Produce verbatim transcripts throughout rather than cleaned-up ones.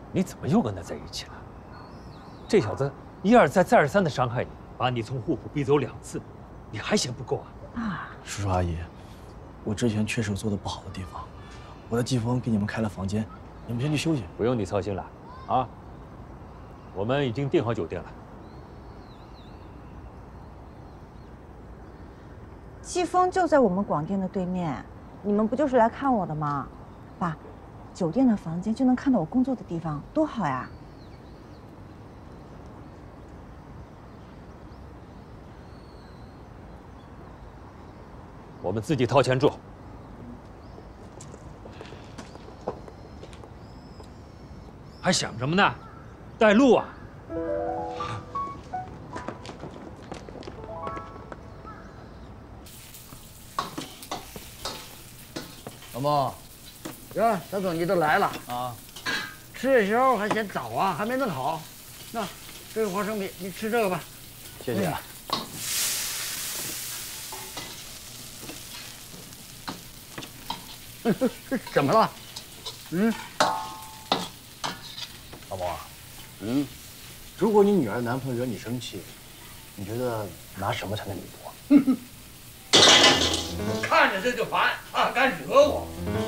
你怎么又跟他在一起了？这小子一而再、再而三的伤害你，把你从户府逼走两次，你还嫌不够啊？ 啊， 叔叔阿姨，我之前确实有做的不好的地方，我在季风给你们开了房间，你们先去休息。 不用你操心了，啊，我们已经订好酒店了。 季风就在我们广电的对面，你们不就是来看我的吗？爸，酒店的房间就能看到我工作的地方，多好呀！ 我们自己掏钱住。还想什么呢？带路啊！ 老孟，呀，大总你都来了啊！吃夜宵还嫌早啊，还没弄好。那这个花生米，你吃这个吧。 谢谢。 嗯、怎么了？嗯， 老孟啊，嗯，如果你女儿男朋友惹你生气，你觉得拿什么才能弥补？ 看着这就烦啊，敢惹我！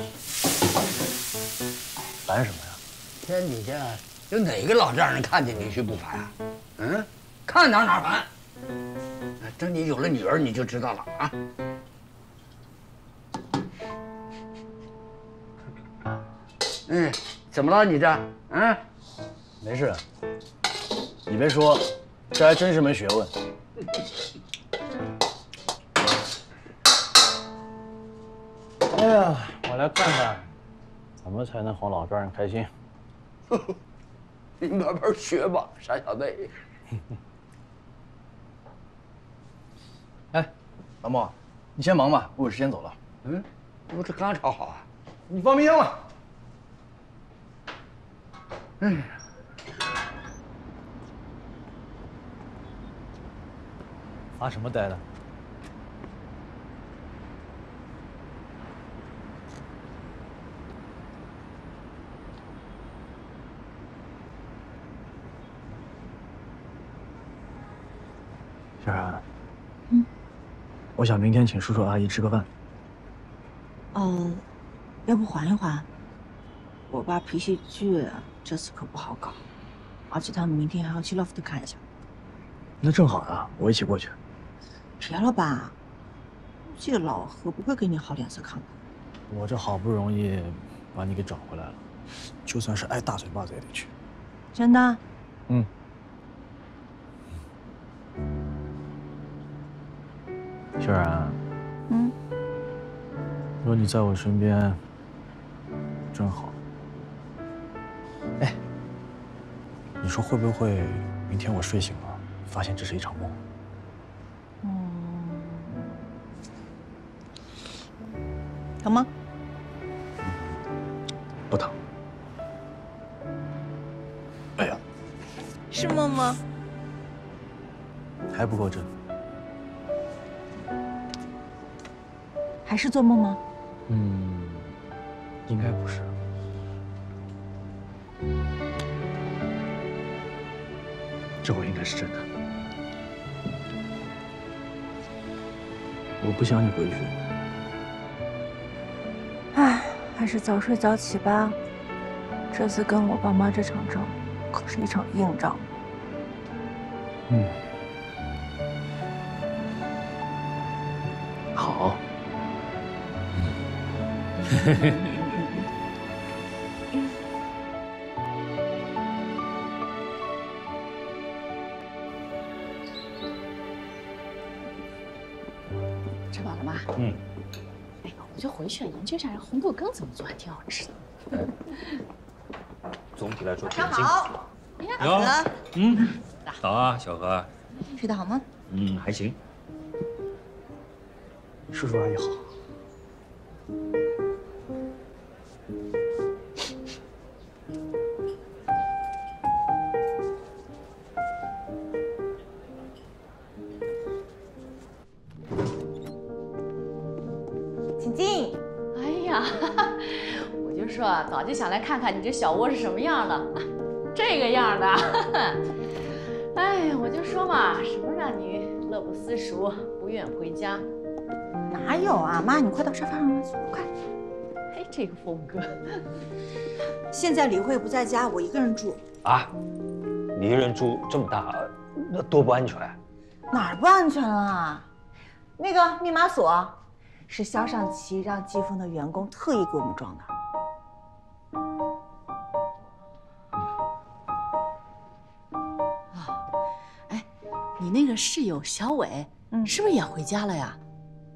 烦什么呀？ 天底下有哪个老丈人看见女婿不烦啊？嗯，看哪哪烦。等你有了女儿，你就知道了啊。嗯，怎么了你这？嗯， 没事。你别说，这还真是门学问。哎呀，我来看看，怎么才能哄老丈人开心？ 你慢慢学吧，傻小子。 哎，老孟，你先忙吧，我有时间走了。 嗯，不是刚炒好啊？ 你放冰箱了。 哎， 发什么呆呢？小然， 嗯， 我想明天请叔叔阿姨吃个饭。 嗯，要不缓一缓？我爸脾气倔，这次可不好搞，而且他们明天还要去 loft 看一下。 那正好啊，我一起过去。 别了吧，这老何不会给你好脸色看的。 我这好不容易把你给找回来了，就算是挨大嘴巴子也得去。 真的？ 嗯。小然， 嗯， 有你在我身边，真好。哎，你说会不会明天我睡醒了，发现这是一场梦？ 嗯，疼吗？ 不疼。哎呀， 是梦吗？ 还不够真。 还是做梦吗？ 嗯，应该不是。这回应该是真的。我不想你回去。 唉，还是早睡早起吧。这次跟我爸妈这场仗，可是一场硬仗。 嗯。好。 吃饱了吗？ 嗯。 哎呀，我就回去研究一下这红豆羹怎么做，还挺好吃的。 总体来说， 早上好。 哎呀， 早啊。嗯。早啊，小何。 睡得好吗？ 嗯，还行。 叔叔阿姨好。 请进。哎呀，我就说呀，早就想来看看你这小窝是什么样的，这个样的。哎，我就说嘛，什么让你乐不思蜀，不愿回家？ 哪有啊，妈，你快到沙发上来，快！ 哎，这个风格。 现在李慧不在家，我一个人住。 啊，你一个人住这么大，那多不安全。 哪儿不安全啊？那个密码锁是肖尚奇让季风的员工特意给我们装的。 啊，哎，你那个室友小伟，嗯，是不是也回家了呀？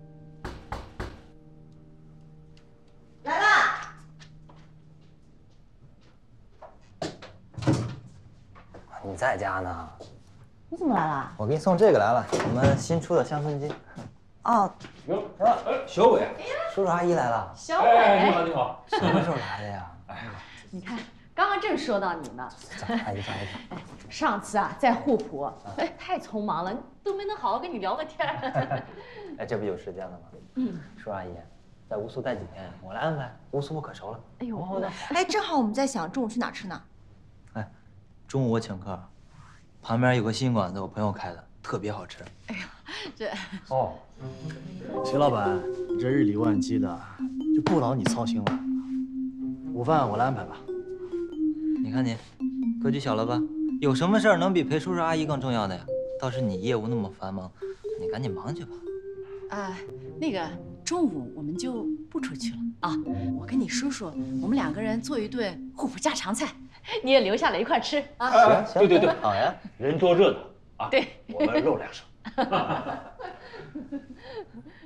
来啦！ 你在家呢？ 你怎么来了？ 我给你送这个来了，我们新出的香氛机。 哦， 哟，小伟， 叔叔阿姨来了。 小伟， 哎，你好，你好， 什么时候来的呀？ 哎， 你看，刚刚正说到你呢。 早，阿姨早，阿姨早。 哎，上次啊，在扈浦，哎，太匆忙了，都没能好好跟你聊个天儿。 哎，这不有时间了吗？嗯。叔叔阿姨，在乌苏待几天，我来安排。乌苏我可熟了。 哎呦， 好的。 哎，正好我们在想中午去哪儿吃呢？ 哎，中午我请客，旁边有个新馆子，我朋友开的，特别好吃。 哎呀，这哦，徐老板，你这日理万机的，就不劳你操心了。午饭我来安排吧。 你看你，格局小了吧？有什么事儿能比陪叔叔阿姨更重要的呀？倒是你业务那么繁忙，你赶紧忙去吧。 啊，那个中午我们就不出去了啊！我跟你叔叔，我们两个人做一顿扈浦家常菜，你也留下来一块吃啊！ 行行， 对对对， 好呀， 人多热闹啊！ 对， 我们露两手。